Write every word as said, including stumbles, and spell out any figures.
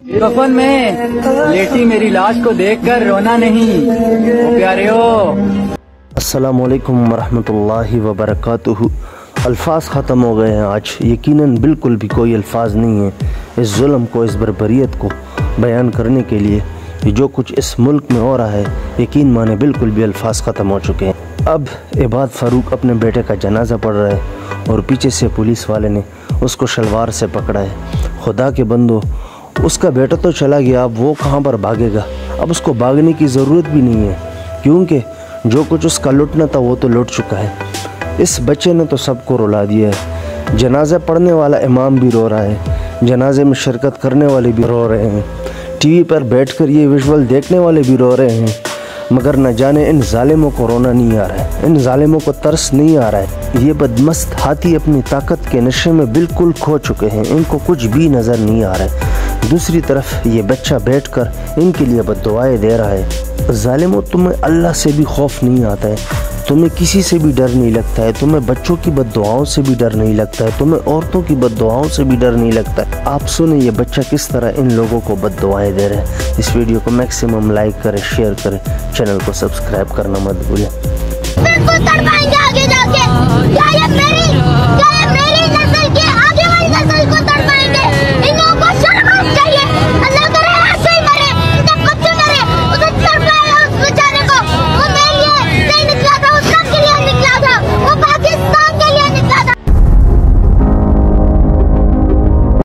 कफन में लेटी मेरी लाश को देखकर रोना नहीं प्यारे हो। अस्सलाम वालेकुम रहमतुल्लाहि व बरकातुहू। अल्फाज ख़त्म हो गए हैं आज, यकीनन बिल्कुल भी कोई अल्फाज नहीं है इस जुल्म को, इस बर्बरियत को बयान करने के लिए कि जो कुछ इस मुल्क में हो रहा है, यकीन माने बिल्कुल भी अल्फाज ख़त्म हो चुके हैं। अब इबाद फ़ारूक अपने बेटे का जनाजा पढ़ रहा है और पीछे से पुलिस वाले ने उसको शलवार से पकड़ा है। खुदा के बंदो, उसका बेटा तो चला गया, अब वो कहाँ पर भागेगा। अब उसको भागने की ज़रूरत भी नहीं है, क्योंकि जो कुछ उसका लुटना था वो तो लुट चुका है। इस बच्चे ने तो सबको रुला दिया है। जनाजा पढ़ने वाला इमाम भी रो रहा है, जनाजे में शिरकत करने वाले भी रो रहे हैं, टीवी पर बैठकर ये विजुअल देखने वाले भी रो रहे हैं, मगर न जाने इन जालिमों को रोना नहीं आ रहा है, इन जालिमों को तरस नहीं आ रहा है। ये बदमस्त हाथी अपनी ताकत के नशे में बिल्कुल खो चुके हैं, इनको कुछ भी नज़र नहीं आ रहा है। दूसरी तरफ ये बच्चा बैठकर इनके लिए बद्दुआएं दे रहा है। जालिमों, तुम्हें अल्लाह से भी खौफ नहीं आता है, तुम्हें किसी से भी डर नहीं लगता है, तुम्हें बच्चों की बद्दुआओं से भी डर नहीं लगता है, तुम्हें औरतों की बद्दुआओं से भी डर नहीं लगता है। आप सुने ये बच्चा किस तरह इन लोगों को बद्दुआएं दे रहा है। इस वीडियो को मैक्सिमम लाइक करें, शेयर करें, चैनल को सब्सक्राइब करना मत भूलें। आगे